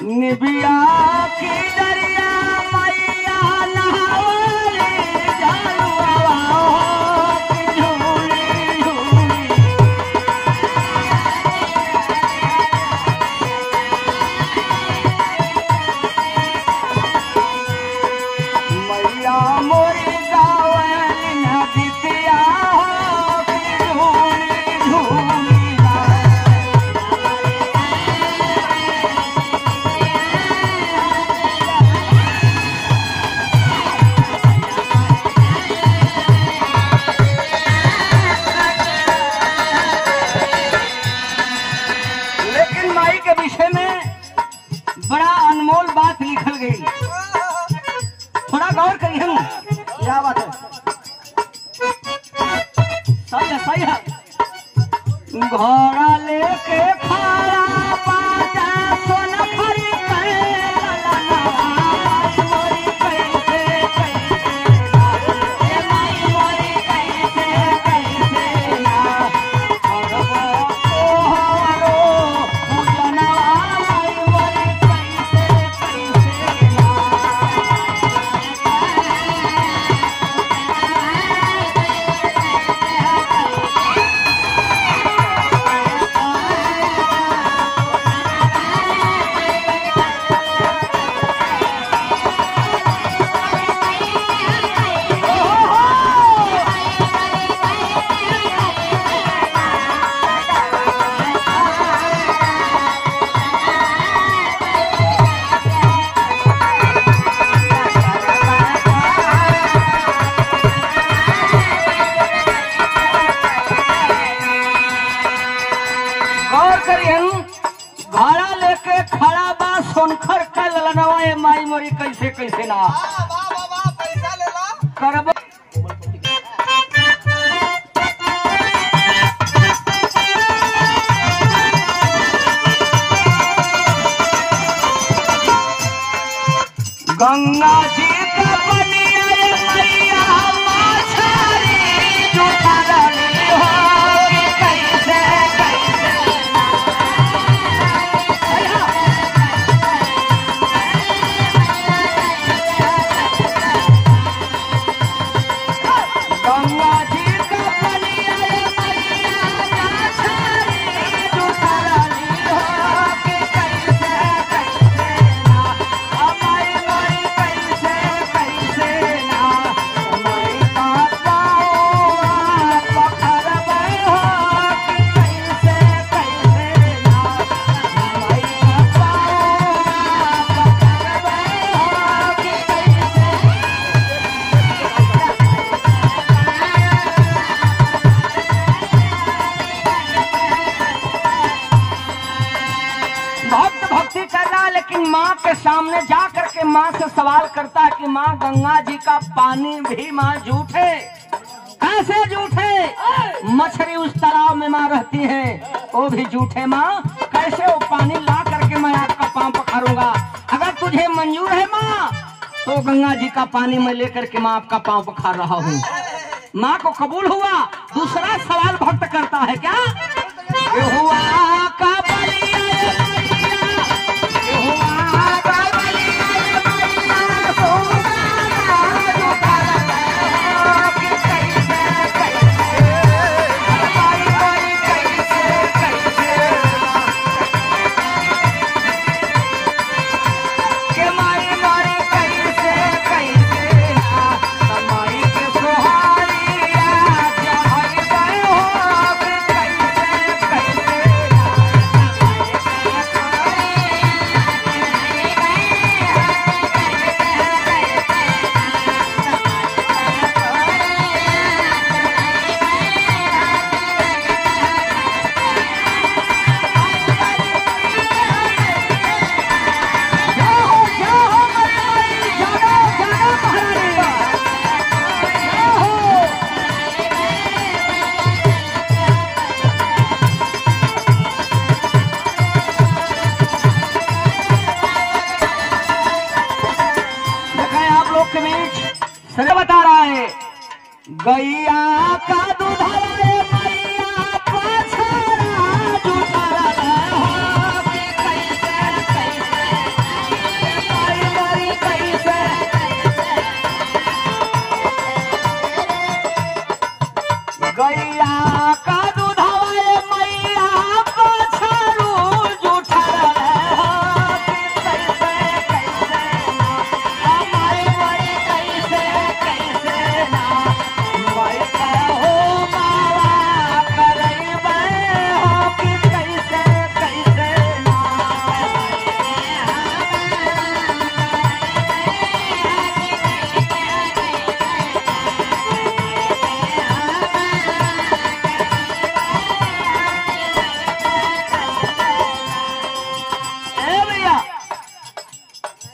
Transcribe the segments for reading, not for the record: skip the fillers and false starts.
निबिया की दरिया मैया नहावली जालुआ की झूली झूली मैया मोरी गावली नदिया की झूली झूली बड़ा अनमोल बात लिखल गई। थोड़ा गौर करिए हम क्या बात है। सही है घोड़ा लेके खाया बाजा सोन खरी भाड़ा लेके खड़ा बा सोनखर का ललनवा माई मोरी कैसे कैसे ना पैसा ले ला करब गंगा जी का बनिया मैया माछारी जुठारली हो कैसे गंगा जी का बनिया मैया माछारी जुठारली हो कैसे ना हमारी माई कैसे कैसे ना हमारी पापा पखर हो कैसे कैसे ना हमारी पापा पखर हो कैसे भक्त भक्ति कर रहा है, लेकिन माँ के सामने जा करके माँ से सवाल करता है कि माँ गंगा जी का पानी भी माँ झूठ है। कैसे झूठ है? मछली उस तालाब में माँ रहती है, वो भी झूठ है माँ। कैसे वो पानी ला करके मैं आपका पाँव पखारूंगा? अगर तुझे मंजूर है माँ तो गंगा जी का पानी मैं लेकर के माँ आपका पाँव पखार रहा हूँ। माँ को कबूल हुआ। दूसरा सवाल भक्त करता है क्या? हुआ का बलिया बता रहा है गैया का दूध मैया पछाड़ा जुठारा हो कैसे कैसे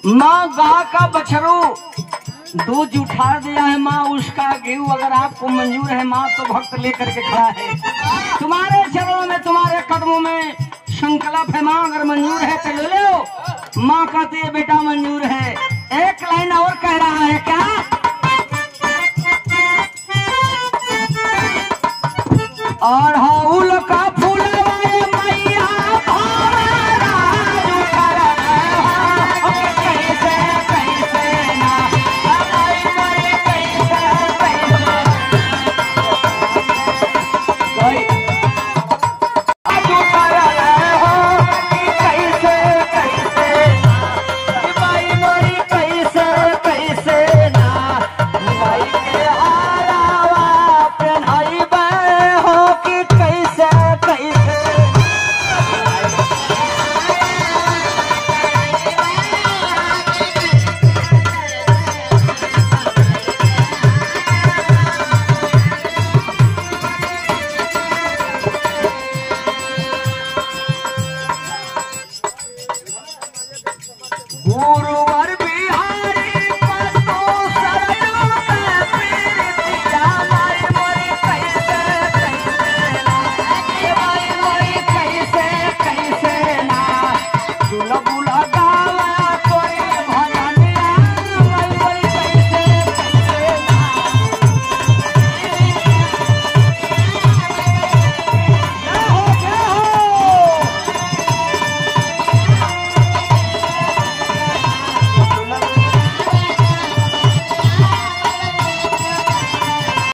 माँ गाय का बछरू दूध उठा दिया है माँ, उसका घी अगर आपको मंजूर है माँ तो भक्त लेकर के खड़ा है तुम्हारे चरणों में, तुम्हारे कदमों में संकल्प है माँ, अगर मंजूर है तो ले लो। माँ कहती है बेटा मंजूर